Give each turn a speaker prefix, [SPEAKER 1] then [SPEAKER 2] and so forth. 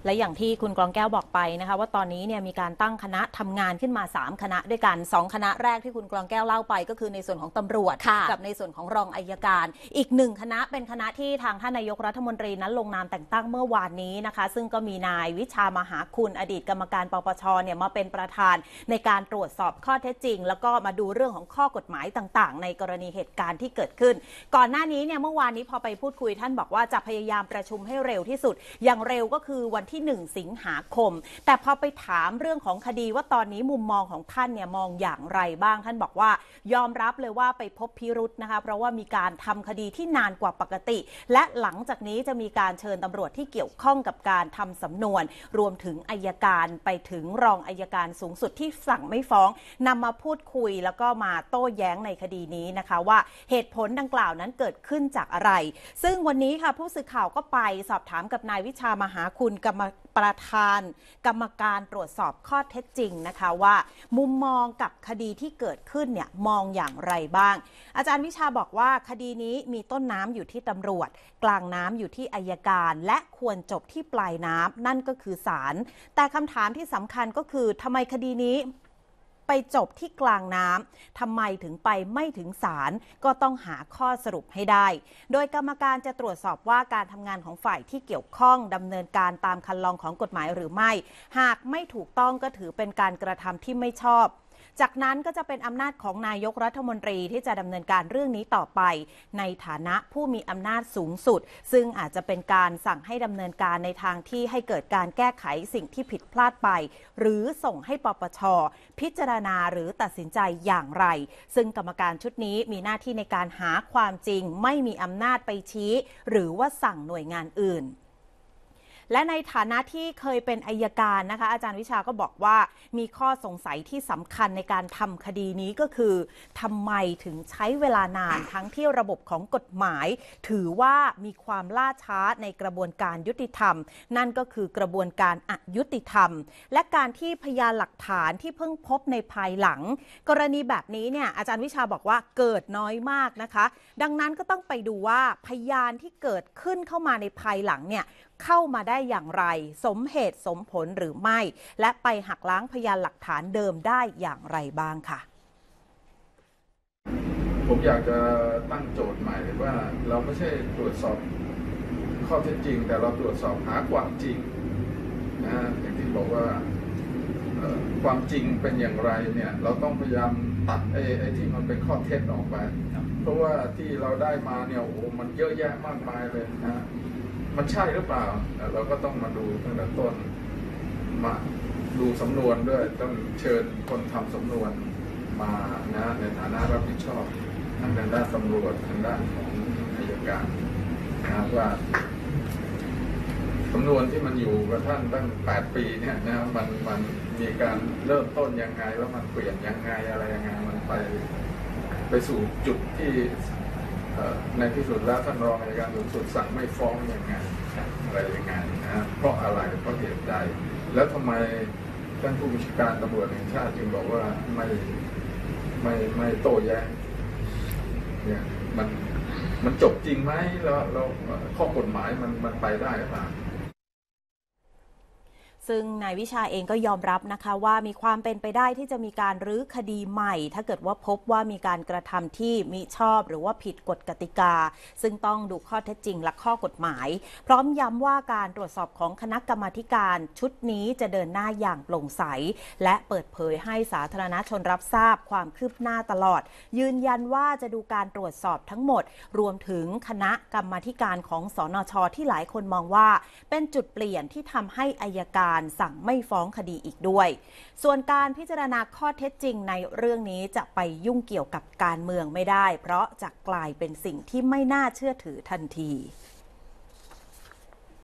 [SPEAKER 1] และอย่างที่คุณกรองแก้วบอกไปนะคะว่าตอนนี้เนี่ยมีการตั้งคณะทำงานขึ้นมา3คณะด้วยกัน2คณะแรกที่คุณกรองแก้วเล่าไปก็คือในส่วนของตำรวจกับในส่วนของรองอัยการอีก1คณะเป็นคณะที่ทางท่านนายกรัฐมนตรีนั้นลงนามแต่งตั้งเมื่อวานนี้นะคะซึ่งก็มีนายวิชามหาคุณอดีตกรรมการปปชเนี่ยมาเป็นประธานในการตรวจสอบข้อเท็จจริงแล้วก็มาดูเรื่องของข้อกฎหมายต่างๆในกรณีเหตุการณ์ที่เกิดขึ้นก่อนหน้านี้เนี่ยเมื่อวานนี้พอไปพูดคุยท่านบอกว่าจะพยายามประชุมให้เร็วที่สุดอย่างเร็วก็คือวันที่1 สิงหาคมแต่พอไปถามเรื่องของคดีว่าตอนนี้มุมมองของท่านเนี่ยมองอย่างไรบ้างท่านบอกว่ายอมรับเลยว่าไปพบพิรุธนะคะเพราะว่ามีการทำคดีที่นานกว่าปกติและหลังจากนี้จะมีการเชิญตำรวจที่เกี่ยวข้องกับการทำสำนวนรวมถึงอัยการไปถึงรองอัยการสูงสุดที่สั่งไม่ฟ้องนำมาพูดคุยแล้วก็มาโต้แย้งในคดีนี้นะคะว่าเหตุผลดังกล่าวนั้นเกิดขึ้นจากอะไรซึ่งวันนี้ค่ะผู้สื่อข่าวก็ไปสอบถามกับนายวิชามหาคุณประธานกรรมการตรวจสอบข้อเท็จจริงนะคะว่ามุมมองกับคดีที่เกิดขึ้นเนี่ยมองอย่างไรบ้างอาจารย์วิชาบอกว่าคดีนี้มีต้นน้ำอยู่ที่ตำรวจกลางน้ำอยู่ที่อัยการและควรจบที่ปลายน้ำนั่นก็คือศาลแต่คำถามที่สำคัญก็คือทำไมคดีนี้ไปจบที่กลางน้ำทำไมถึงไปไม่ถึงศาลก็ต้องหาข้อสรุปให้ได้โดยกรรมการจะตรวจสอบว่าการทำงานของฝ่ายที่เกี่ยวข้องดำเนินการตามคันลองของกฎหมายหรือไม่หากไม่ถูกต้องก็ถือเป็นการกระทำที่ไม่ชอบจากนั้นก็จะเป็นอำนาจของนายกรัฐมนตรีที่จะดำเนินการเรื่องนี้ต่อไปในฐานะผู้มีอำนาจสูงสุดซึ่งอาจจะเป็นการสั่งให้ดำเนินการในทางที่ให้เกิดการแก้ไขสิ่งที่ผิดพลาดไปหรือส่งให้ปปช.พิจารณาหรือตัดสินใจอย่างไรซึ่งกรรมการชุดนี้มีหน้าที่ในการหาความจริงไม่มีอำนาจไปชี้หรือว่าสั่งหน่วยงานอื่นและในฐานะที่เคยเป็นอัยการนะคะอาจารย์วิชาก็บอกว่ามีข้อสงสัยที่สำคัญในการทำคดีนี้ก็คือทำไมถึงใช้เวลานานทั้งที่ระบบของกฎหมายถือว่ามีความล่าช้าในกระบวนการยุติธรรมนั่นก็คือกระบวนการอยุติธรรมและการที่พยานหลักฐานที่เพิ่งพบในภายหลังกรณีแบบนี้เนี่ยอาจารย์วิชาบอกว่าเกิดน้อยมากนะคะดังนั้นก็ต้องไปดูว่าพยานที่เกิดขึ้นเข้ามาในภายหลังเนี่ยเข้ามาได้อย่างไรสมเหตุสมผลหรือไม่และไปหักล้างพยานหลักฐานเดิมได้อย่างไรบ้างค่ะ
[SPEAKER 2] ผมอยากจะตั้งโจทย์ใหม่ว่าเราไม่ใช่ตรวจสอบข้อเท็จจริงแต่เราตรวจสอบหาความจริงนะอย่างที่บอกว่าความจริงเป็นอย่างไรเนี่ยเราต้องพยายามตัดไอ้ที่มันเป็นข้อเท็จออกไปเพราะว่าที่เราได้มาเนี่ยโอ้มันเยอะแยะมากมายเลยนะมันใช่หรือเปล่าเราก็ต้องมาดูตั้งแต่ต้นมาดูสำนวนด้วยต้องเชิญคนทำสำนวนมานะในฐานะรับผิดชอบทางด้านตำรวจทางด้านของอัยการนะว่าสำนวนที่มันอยู่กับท่านตั้ง8 ปีเนี่ยนะมันมีการเริ่มต้นยังไงแล้วมันเปลี่ยนยังไงอะไรยังไงมันไปสู่จุดที่ในที่สุดแล้วท่านรองอัยการสูงสุดสั่งไม่ฟ้องยังไงอะไรยังไงนะเพราะอะไรเพราะเหตุใดแล้วทำไมท่านผู้บัญชาการตำรวจแห่งชาติจึงบอกว่าไม่โต้แย้งเนี่ยมันจบจริงไหมแล้วข้อกฎหมายมันไปได้หรือเปล่า
[SPEAKER 1] ซึ่งนายวิชาเองก็ยอมรับนะคะว่ามีความเป็นไปได้ที่จะมีการรื้อคดีใหม่ถ้าเกิดว่าพบว่ามีการกระทำที่มิชอบหรือว่าผิดกฎกติกาซึ่งต้องดูข้อเท็จจริงและข้อกฎหมายพร้อมย้ำว่าการตรวจสอบของคณะกรรมาธิการชุดนี้จะเดินหน้าอย่างโปร่งใสและเปิดเผยให้สาธารณชนรับทราบความคืบหน้าตลอดยืนยันว่าจะดูการตรวจสอบทั้งหมดรวมถึงคณะกรรมาธิการของสนช.ที่หลายคนมองว่าเป็นจุดเปลี่ยนที่ทำให้อัยการสั่งไม่ฟ้องคดีอีกด้วยส่วนการพิจารณาข้อเท็จจริงในเรื่องนี้จะไปยุ่งเกี่ยวกับการเมืองไม่ได้เพราะจะกลายเป็นสิ่งที่ไม่น่าเชื่อถือทันที